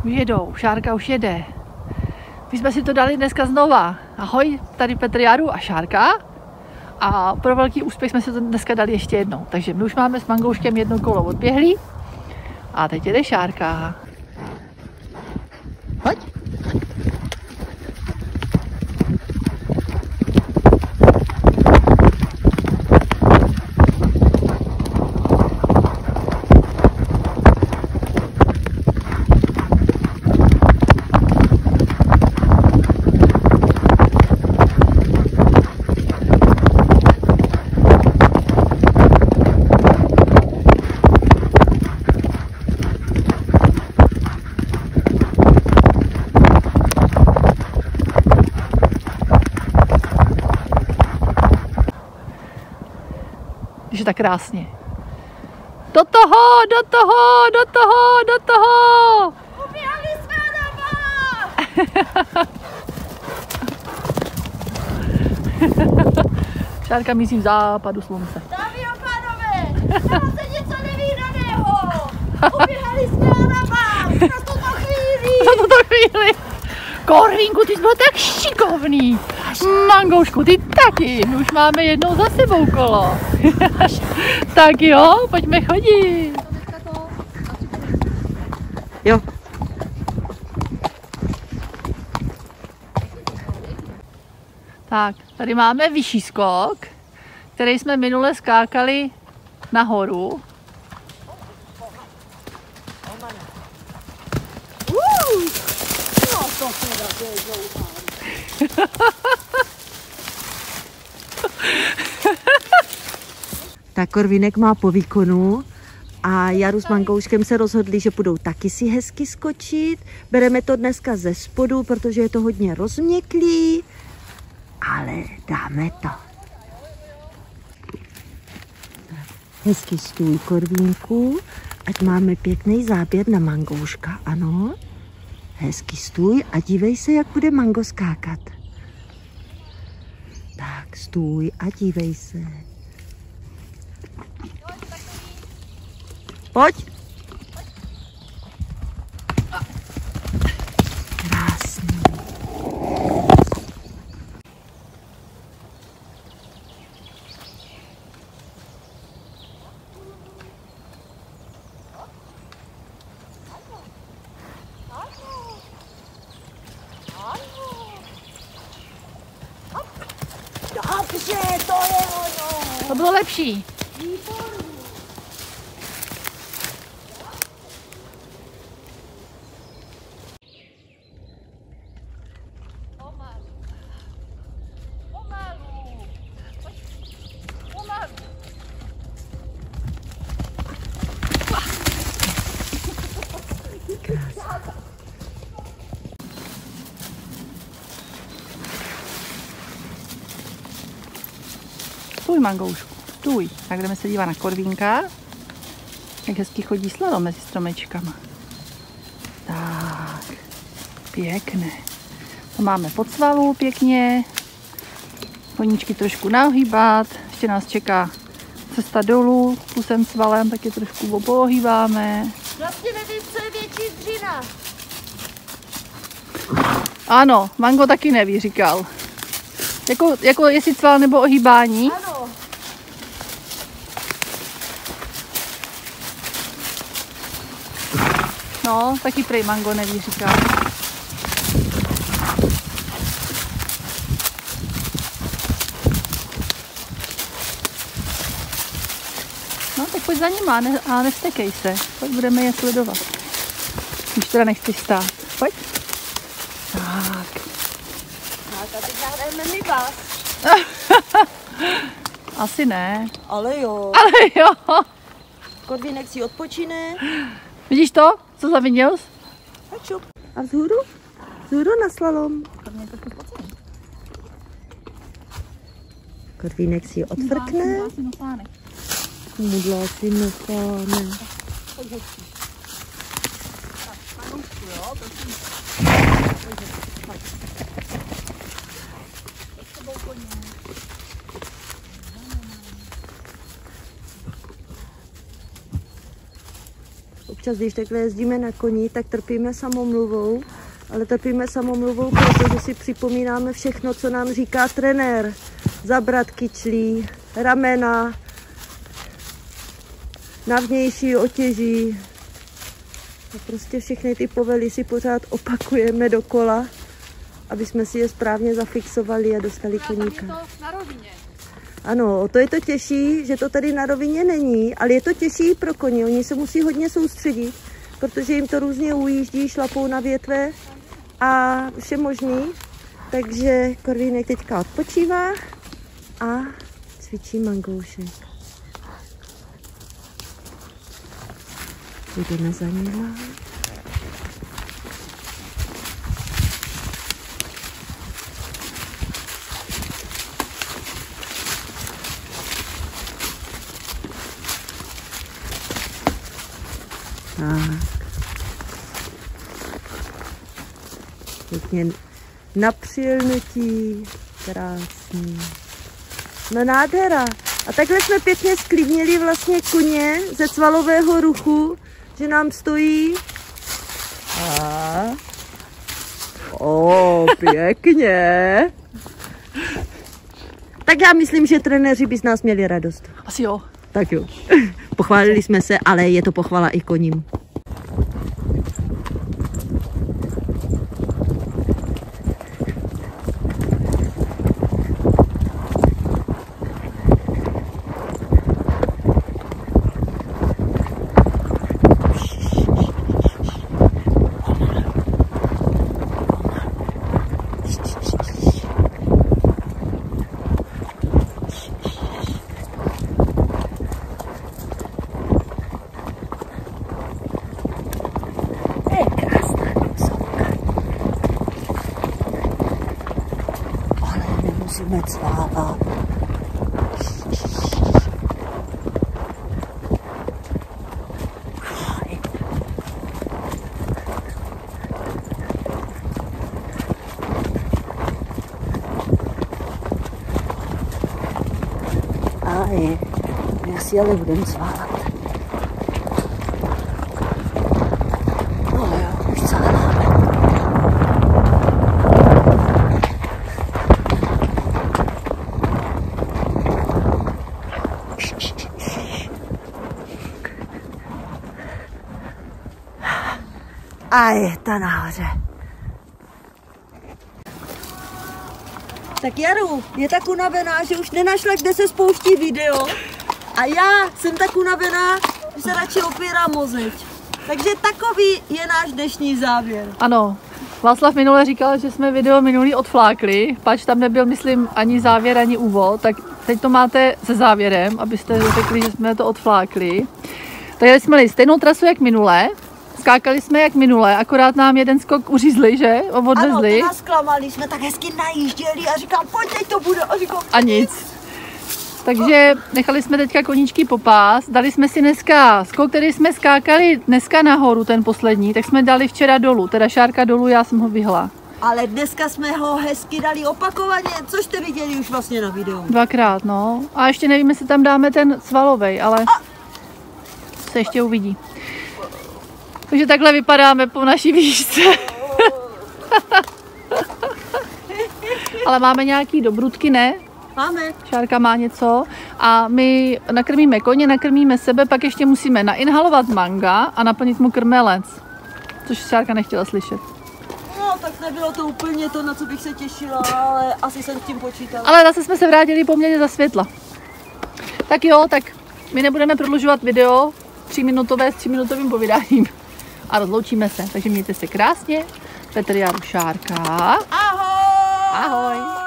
Už jedou, Šárka už jede. My jsme si to dali dneska znova. Ahoj, tady Petr, Jaru a Šárka. A pro velký úspěch jsme si to dneska dali ještě jednou. Takže my už máme s Mangouškem jedno kolo odběhlý. A teď jede Šárka. Pojď. Když je tak krásně. Do toho, do toho, do toho, do toho! Uběhali jsme na Šárka míří v západu slunce. Dámy a pánové, stalo se něco nevídaného. Uběhali jsme na vás na tuto chvíli. Na tuto chvíli. Korvínku, ty jsi byl tak šikovný. Mangoušku, ty taky. My už máme jednou za sebou kolo. Tak jo, pojďme chodit. Jo. Tak, tady máme vyšší skok, který jsme minule skákali nahoru. Tak Korvínek má po výkonu a Jaru s Mangouškem se rozhodli, že budou taky si hezky skočit. Bereme to dneska ze spodu, protože je to hodně rozměklý, ale dáme to. Hezky stůj, Korvínku, ať máme pěkný záběr na Mangouška, ano. Hezky stůj a dívej se, jak bude Mango skákat. Tak, stůj a dívej se. Pojď. Krásný. Dobře, to je ono. To bylo lepší. Stůj, Mangoušku, stůj. Tak jdeme se dívat na Korvínka. Jak hezky chodí slalom mezi stromečkama. Tak, pěkné. To máme pod svalu pěkně. Koníčky trošku nahýbat. Ještě nás čeká cesta dolů kusem svalem, tak je trošku obohýbáme. Vlastně nevím, co je větší dřina. Ano, Mango taky neví, říkal. Jako jestli cval nebo ohýbání? Ano. No, taky prej Mango neví, říkal. No, tak pojď za nima a nevstekej se. Pojď, budeme je sledovat. Když teda nechceš stát. Pojď. Tak. A tady zahrajeme mi vás. Asi ne. Ale jo. Ale jo. Korvínek si odpočine. Vidíš to? Co zavinil? A vzhůru? Vzhůru na slalom. Korvínek si odfrkne. Mudlá si nopáne. občas, když takhle jezdíme na koni, tak trpíme samomluvou. Ale trpíme samomluvou, protože si připomínáme všechno, co nám říká trenér. Zabrat kyčlí, ramena, na vnější otěží. A prostě všechny ty povely si pořád opakujeme dokola, aby jsme si je správně zafixovali a dostali koníka. Je to na rovině. Ano, to je to těžší, že to tady na rovině není, ale je to těžší pro koně. Oni se musí hodně soustředit, protože jim to různě ujíždí, šlapou na větve a vše možný. Takže Korvínek teďka odpočívá a cvičí Mangoušek. Jdeme za nima. Tak. Pěkně na přilnutí. Krásný. No nádhera. A takhle jsme pěkně sklidnili vlastně koně ze svalového ruchu, že nám stojí. A... O, pěkně. Tak já myslím, že trenéři by z nás měli radost. Asi jo. Tak jo. Pochválili jsme se, ale je to pochvala i koním. Musíme cvávat. Aj, já si ale budem cvávat. No jo, už cváváme. A je to nahoře. Tak Jaru, je tak unavená, že už nenašla, kde se spouští video. A já jsem tak unavená, že se radši opírám o zeď. Takže takový je náš dnešní závěr. Ano, Václav minule říkal, že jsme video minulý odflákli, pač tam nebyl, myslím, ani závěr, ani úvod, tak teď to máte se závěrem, abyste řekli, že jsme to odflákli. Takže jsme měli stejnou trasu jak minule, skákali jsme jak minule, akorát nám jeden skok uřízli, že? Odvezli. Ano, to nás klamali, jsme tak hezky najížděli a říkám, pojď, teď to bude. A říkám, a nic. Takže nechali jsme teďka koníčky popást, dali jsme si dneska skok, který jsme skákali dneska nahoru, ten poslední, tak jsme dali včera dolů, teda Šárka dolů, já jsem ho vyhla. Ale dneska jsme ho hezky dali opakovaně, což jste viděli už vlastně na videu. Dvakrát, no. A ještě nevím, jestli tam dáme ten svalovej, ale se ještě uvidí. Takže takhle vypadáme po naší výšce. Ale máme nějaký dobrutky, ne? Máme. Šárka má něco a my nakrmíme koně, nakrmíme sebe, pak ještě musíme nainhalovat manga a naplnit mu krmelec. Což Šárka nechtěla slyšet. No, tak nebylo to úplně to, na co bych se těšila, ale asi jsem s tím počítala. Ale zase jsme se vrátili poměrně za světla. Tak jo, tak my nebudeme prodlužovat video 3minutové s 3minutovým povídáním. A rozloučíme se, takže mějte se krásně. Petr, Jaru, Šárka. Ahoj! Ahoj!